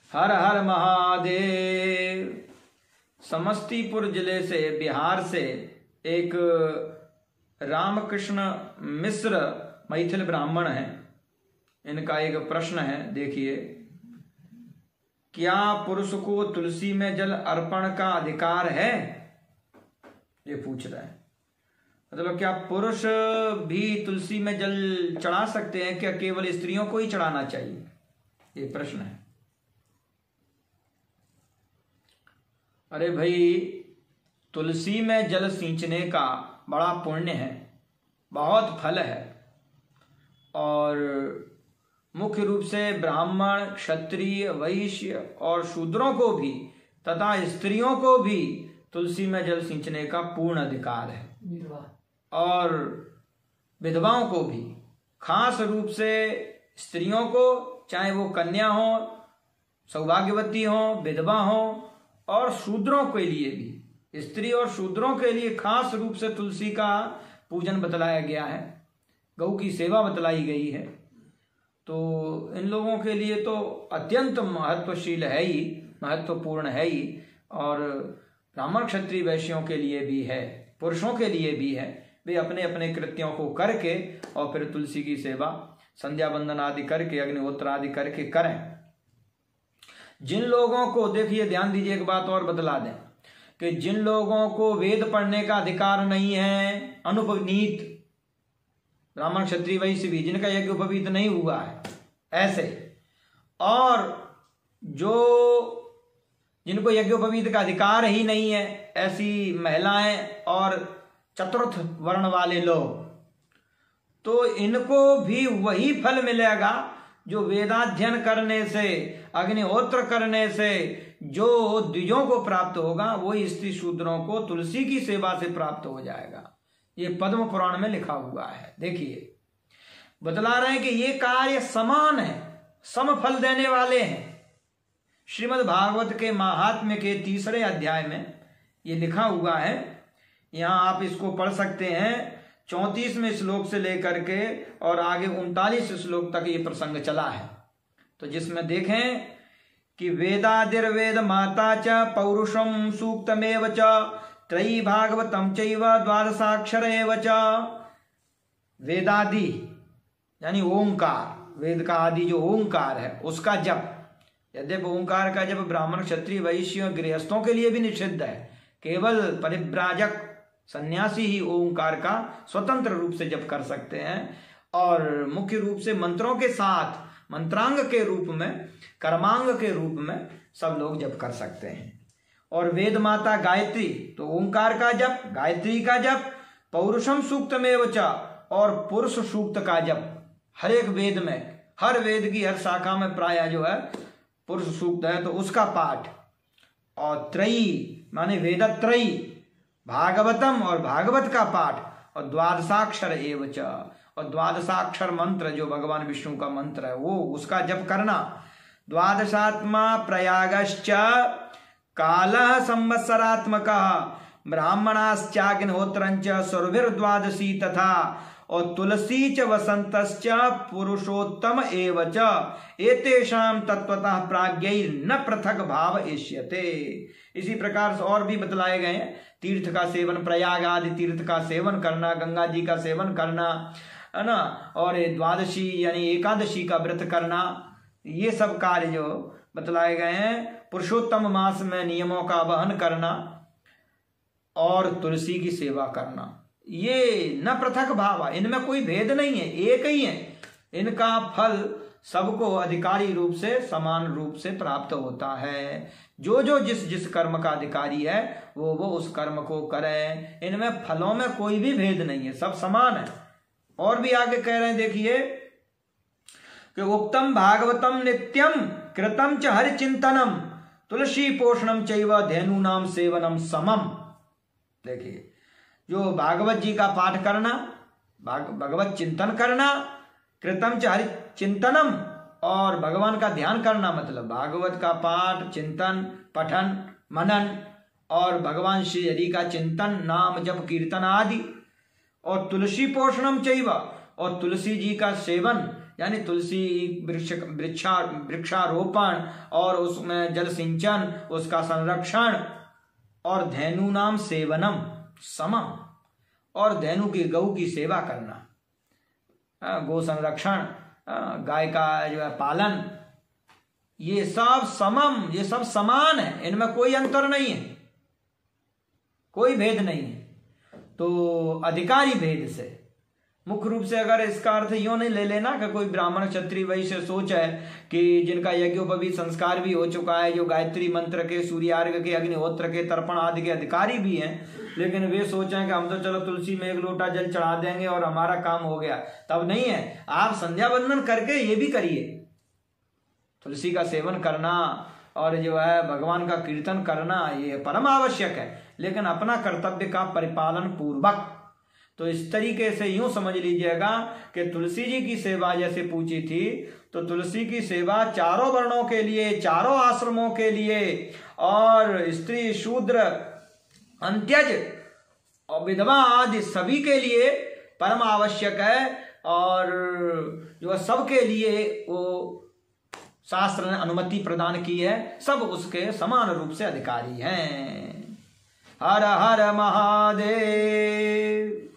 हर हर महादेव। समस्तीपुर जिले से, बिहार से एक रामकृष्ण मिश्र मैथिल ब्राह्मण हैं। इनका एक प्रश्न है, देखिए। क्या पुरुष को तुलसी में जल अर्पण का अधिकार है? ये पूछ रहा है। मतलब क्या पुरुष भी तुलसी में जल चढ़ा सकते हैं? क्या केवल स्त्रियों को ही चढ़ाना चाहिए? ये प्रश्न है। अरे भाई, तुलसी में जल सींचने का बड़ा पुण्य है, बहुत फल है। और मुख्य रूप से ब्राह्मण, क्षत्रिय, वैश्य और शूद्रों को भी तथा स्त्रियों को भी तुलसी में जल सींचने का पूर्ण अधिकार है। और विधवाओं को भी, खास रूप से स्त्रियों को, चाहे वो कन्या हो, सौभाग्यवती हो, विधवा हो, और शूद्रों के लिए भी, स्त्री और शूद्रों के लिए खास रूप से तुलसी का पूजन बतलाया गया है। गौ की सेवा बतलाई गई है। तो इन लोगों के लिए तो अत्यंत महत्वशील है ही, महत्वपूर्ण है ही। और ब्राह्मण, क्षत्रिय, वैश्यों के लिए भी है, पुरुषों के लिए भी है। वे अपने अपने कृत्यों को करके और फिर तुलसी की सेवा, संध्या बंदन आदि करके, अग्निहोत्र आदि करके करें। जिन लोगों को, देखिए ध्यान दीजिए, एक बात और बतला दें कि जिन लोगों को वेद पढ़ने का अधिकार नहीं है, अनुपनीत ब्राह्मण, क्षत्रिय, वैश्य भी, जिनका यज्ञ उपवीत नहीं हुआ है, ऐसे, और जिनको यज्ञोपवीत का अधिकार ही नहीं है, ऐसी महिलाएं और चतुर्थ वर्ण वाले लोग, तो इनको भी वही फल मिलेगा जो वेदाध्ययन करने से, अग्निहोत्र करने से जो द्विजों को प्राप्त होगा, वही स्त्री शूद्रों को तुलसी की सेवा से प्राप्त हो जाएगा। ये पद्म पुराण में लिखा हुआ है। देखिए, बतला रहे हैं कि ये कार्य समान है, समफल देने वाले हैं। श्रीमद् भागवत के महात्म्य के 3 अध्याय में ये लिखा हुआ है। यहां आप इसको पढ़ सकते हैं। 34वें श्लोक से लेकर के और आगे 39 श्लोक तक ये प्रसंग चला है। तो जिसमें देखें कि वेदादिर्वेद माता च पौरुषम सूक्तमेव च त्रयी भागवतम चैव द्वादशाक्षर एव च। वेदादि यानी ओंकार, वेद का आदि जो ओंकार है उसका जप, यद्यपि ओंकार का जप ब्राह्मण, क्षत्रिय, वैश्य, गृहस्थों के लिए भी निषिद्ध है। केवल परिव्राजक, सन्यासी ही ओंकार का स्वतंत्र रूप से जप कर सकते हैं। और मुख्य रूप से मंत्रों के साथ, मंत्रांग के रूप में, कर्मांग के रूप में सब लोग जप कर सकते हैं। और वेद माता गायत्री, तो ओंकार का जप, गायत्री का जप, पौरुषम सूक्तमेव च, और पुरुष सूक्त का जप। हर एक वेद में, हर वेद की हर शाखा में प्राय जो है पुरुष सूक्त है, तो उसका पाठ। और त्रयी माने वेदत्रयी, भागवतम और भागवत का पाठ, और द्वादशाक्षर एव च, और द्वादशाक्षर मंत्र जो भगवान विष्णु का मंत्र है वो, उसका जप करना। द्वादशात्मा प्रयागश्च कालः संवत्सरात्मकः ब्राह्मणाश्चाग्निहोत्रञ्च सुरभिर्द्वादशी तथा, और तुलसी च वसंतश्च पुरुषोत्तम एव च एतेषां तत्वतः प्राज्ञैर् न पृथक भाव एष्यते। इसी प्रकार से और भी बतलाए गए हैं। तीर्थ का सेवन, प्रयाग आदि तीर्थ का सेवन करना, गंगा जी का सेवन करना, है ना, और द्वादशी यानी एकादशी का व्रत करना, ये सब कार्य जो बतलाए गए हैं। पुरुषोत्तम मास में नियमों का वहन करना और तुलसी की सेवा करना, ये न पृथक भाव, इनमें कोई भेद नहीं है, एक ही है। इनका फल सबको अधिकारी रूप से, समान रूप से प्राप्त होता है। जो जो जिस जिस कर्म का अधिकारी है वो उस कर्म को करे। इनमें फलों में कोई भी भेद नहीं है, सब समान है। और भी आगे कह रहे हैं, देखिए कि उक्तम भागवतम नित्यम कृतम च हरि चिंतनम तुलसी पोषणम चैव धेनूनाम सेवनम समम। देखिए, जो भागवत जी का पाठ करना, भगवत चिंतन करना, कृतम च हरि चिंतनम, और भगवान का ध्यान करना, मतलब भागवत का पाठ, चिंतन, पठन, मनन, और भगवान श्री हरि का चिंतन, नाम जप, कीर्तन आदि, और तुलसी पोषणम चैव, और तुलसी जी का सेवन यानी तुलसी वृक्षारोपण और उसमें जल सिंचन, उसका संरक्षण, और धेनु नाम सेवनम समम, और धेनु की गौ की सेवा करना, गो संरक्षण, गाय का जो है पालन, ये सब समम, ये सब समान है, इनमें कोई अंतर नहीं है, कोई भेद नहीं है। तो अधिकारी भेद से मुख्य रूप से अगर इसका अर्थ यूं नहीं ले लेना कि कोई ब्राह्मण क्षत्रिय वैश्य सोच है कि जिनका यज्ञोपवीत संस्कार भी हो चुका है, जो गायत्री मंत्र के, सूर्यार्घ्य के, अग्निहोत्र के, तर्पण आदि के अधिकारी भी हैं, लेकिन वे सोचें कि हम तो चलो तुलसी में एक लोटा जल चढ़ा देंगे और हमारा काम हो गया, तब नहीं है। आप संध्या बंदन करके ये भी करिए, तुलसी का सेवन करना और जो है भगवान का कीर्तन करना ये परम आवश्यक है, लेकिन अपना कर्तव्य का परिपालन पूर्वक। तो इस तरीके से यूं समझ लीजिएगा कि तुलसी जी की सेवा जैसे पूछी थी, तो तुलसी की सेवा चारों वर्णों के लिए, चारों आश्रमों के लिए, और स्त्री शूद्र अंत्यज और विधवा आदि सभी के लिए परम आवश्यक है, और जो सबके लिए वो शास्त्र ने अनुमति प्रदान की है, सब उसके समान रूप से अधिकारी हैं। हर हर महादेव।